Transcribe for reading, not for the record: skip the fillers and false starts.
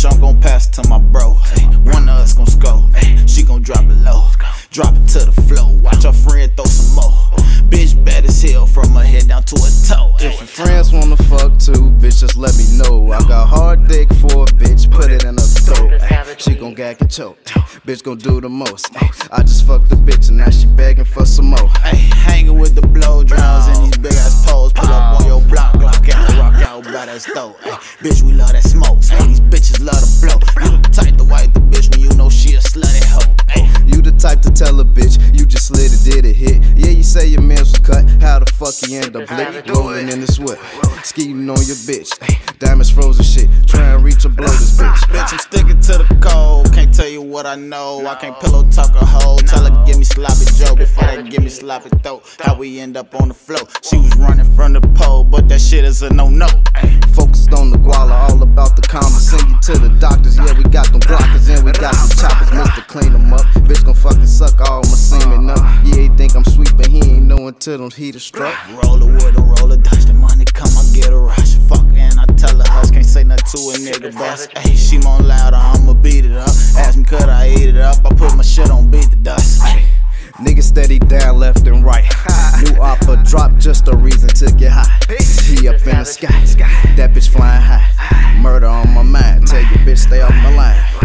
bitch, I'm gon' pass it to my bro. Ay, one of us gon' score. Ay, she gon' drop it low. Drop it to the floor. Watch her friend throw some more. Bitch bad as hell from her head down to her toe. If your friends wanna fuck too, bitch, just let me know. I got hard dick for a bitch, put it in her throat. Ay, she gon' gag and choke. Bitch gon' do the most. Ay, I just fucked the bitch and now she begging for some more. Ay, hanging with the blow drowns and these big ass poles. Pull up on your block, lock out, rock out by that stove. Ay, bitch, we love that smoke. Ay, these bitches love to blow. You the type to wipe the bitch when you know she a slutty hoe. Ay, you the type to tell a bitch you just slid and did a hit. Yeah, you say your mans was cut. How the fuck you end up blick? Rolling in this whip, skeeting on your bitch. Diamonds frozen shit, try and reach or blow this bitch. Bitch, I'm sticking to the code. Can't tell you what I know. I can't pillow talk a hoe. Tell her give me sloppy Joe before they give me sloppy throat. How we end up on the floor? She was running from the pole, but that shit is a no-no. Focused on the guala, all about the comma. Send you to the doctors, yeah, we got them blockers and we got them choppers. Mr. Clean them up, bitch gon' fucking suck all my semen up. Yeah, he think I'm sweet, but he ain't know until them heaters struck. Roll the wood and roll the dice, the money come, I get a rush. Fuck, and I tell her hush, can't say nothing to a nigga bust. Ayy, she more louder, I'ma beat it up. Ask me could I eat it up, I put my shit on beat the dust. Ay. Niggas steady down left and right. New opera drop, just a reason to get high. He up in the sky, that bitch flying high. Murder on my mind, tell your bitch stay off my line.